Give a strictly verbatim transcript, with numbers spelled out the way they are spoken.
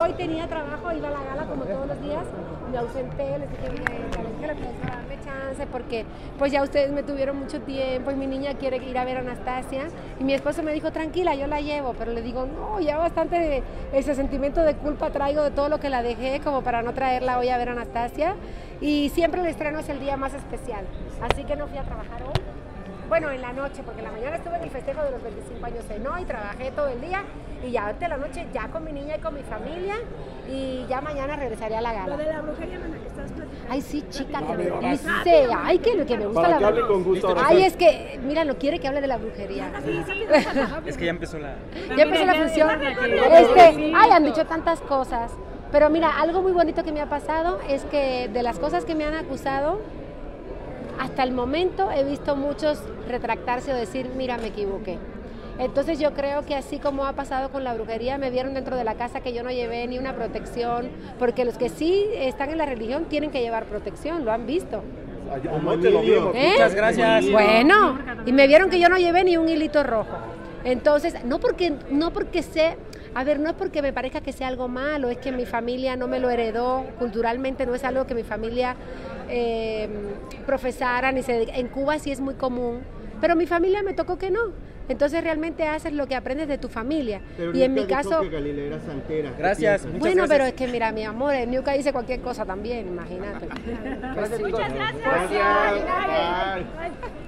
Hoy tenía trabajo, iba a la gala como todos los días, me ausenté, les dije, mira, que le puedo darme chance porque pues ya ustedes me tuvieron mucho tiempo y mi niña quiere ir a ver a Anastasia y mi esposo me dijo, tranquila, yo la llevo, pero le digo, no, ya bastante ese sentimiento de culpa traigo de todo lo que la dejé como para no traerla hoy a ver a Anastasia y siempre el estreno es el día más especial, así que no fui a trabajar hoy. Bueno, en la noche, porque en la mañana estuve en el festejo de los veinticinco años de No y trabajé todo el día y ya ahorita en la noche ya con mi niña y con mi familia y ya mañana regresaré a la gala. Lo de la brujería, mana, que estás platicando. Ay, sí, chica, que me dice, ay, que, que me gusta Para la que hable con gusto. Ay, es que, mira, no quiere que hable de la brujería. Es que ya empezó la... Ya empezó la función. Este, ay, han dicho tantas cosas. Pero mira, algo muy bonito que me ha pasado es que de las cosas que me han acusado, hasta el momento he visto muchos retractarse o decir, mira, me equivoqué. Entonces yo creo que así como ha pasado con la brujería, me vieron dentro de la casa que yo no llevé ni una protección, porque los que sí están en la religión tienen que llevar protección, lo han visto. ¿Eh? Muchas gracias. Bueno, y me vieron que yo no llevé ni un hilito rojo. Entonces, no porque, no porque sé, a ver, no es porque me parezca que sea algo malo, es que mi familia no me lo heredó, culturalmente no es algo que mi familia eh, profesara, ni se, en Cuba sí es muy común, pero mi familia me tocó que no. Entonces realmente haces lo que aprendes de tu familia. Pero y en Niurka mi caso, dijo que Galilea era santera. Gracias. bueno, Muchas pero gracias. es que mira, mi amor, el Niurka dice cualquier cosa también, imagínate. Pues sí. Muchas gracias. Gracias. Bye.